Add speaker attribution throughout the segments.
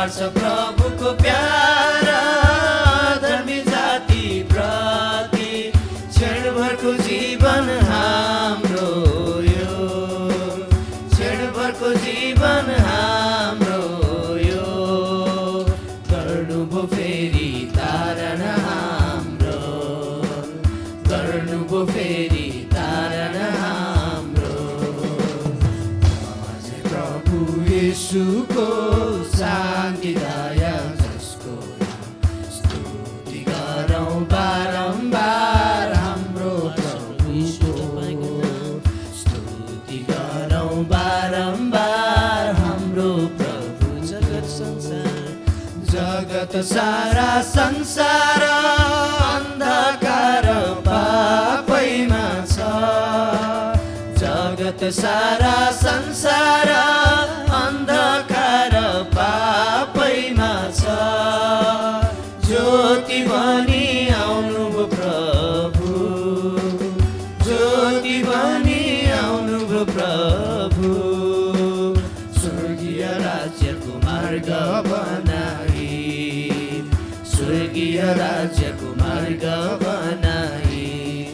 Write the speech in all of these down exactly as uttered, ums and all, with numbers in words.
Speaker 1: बाँड्छ प्रभुको प्यार धर्मी जाति प्रति क्षणभरको जीवन हाम्रो यो क्षणभरको जीवन हाम्रो यो गर्नुभयो फेरि तारण हाम्रो गर्नुभयो फेरि तारण हाम्रो प्रभु येशूको शान्ति दया जसको स्तुति गरौँ बारम्बार हाम्रो प्रभुको स्तुति गरौँ बारम्बार हाम्रो प्रभु जगत संसार जगत सारा संसार अन्धकार पापैमा छ जगत सारा संसार अन्धकार पापैमा छ ज्योति बनी आउनुभयो प्रभु ज्योति बनी आउनुभयो प्रभु स्वर्गीय राज्यको मार्ग बनाई स्वर्गीय राज्यको मार्ग बनाई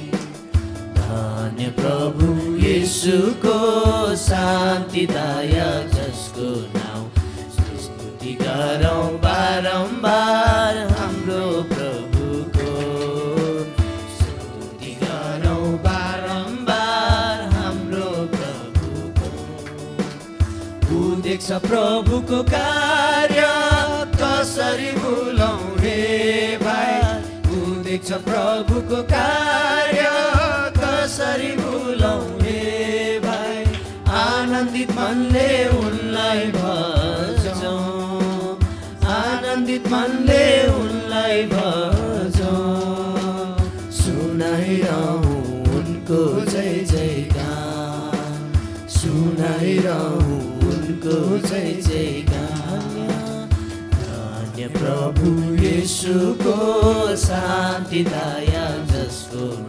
Speaker 1: धन्य प्रभु येशूको शान्ति दया जसको नाउँ स्तुति गरौँ बारम्बार हाम्रो प्रभुको स्तुति गरौँ बारम्बार हाम्रो प्रभुको ऊ देख्छ प्रभुको कार्य कसरी भुलौँ रे भाइ ऊ देख्छ प्रभुको कार्य कसरी भुलौँ रे भाइ आनन्दित मनले उनलाई भजौँ आनन्दित मनले उनलाई भजौँ सुनाइरहौँ उनको जय जयगान सुनाइरहौँ उनको जय जयगान धन्य प्रभु येशूको शान्ति दया जसको